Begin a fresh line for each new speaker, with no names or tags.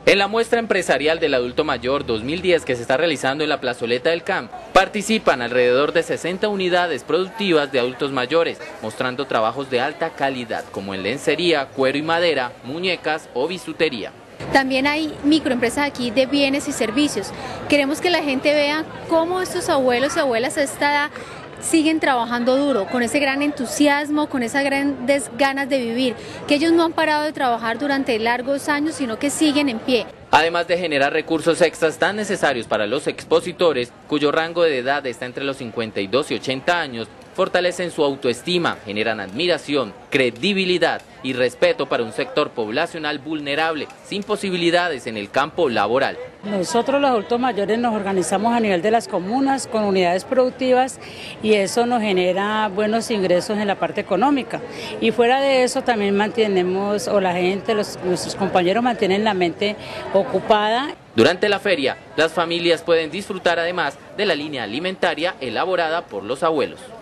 En la muestra empresarial del adulto mayor 2010 que se está realizando en la plazoleta del CAM, participan alrededor de 60 unidades productivas de adultos mayores, mostrando trabajos de alta calidad como en lencería, cuero y madera, muñecas o bisutería.
También hay microempresas aquí de bienes y servicios. Queremos que la gente vea cómo estos abuelos y abuelas a esta edad siguen trabajando duro, con ese gran entusiasmo, con esas grandes ganas de vivir, que ellos no han parado de trabajar durante largos años, sino que siguen en pie.
Además de generar recursos extras tan necesarios para los expositores, cuyo rango de edad está entre los 52 y 80 años, fortalecen su autoestima, generan admiración, credibilidad y respeto para un sector poblacional vulnerable, sin posibilidades en el campo laboral.
Nosotros los adultos mayores nos organizamos a nivel de las comunas con unidades productivas y eso nos genera buenos ingresos en la parte económica. Y fuera de eso también mantenemos, o la gente, nuestros compañeros mantienen la mente ocupada.
Durante la feria, las familias pueden disfrutar además de la línea alimentaria elaborada por los abuelos.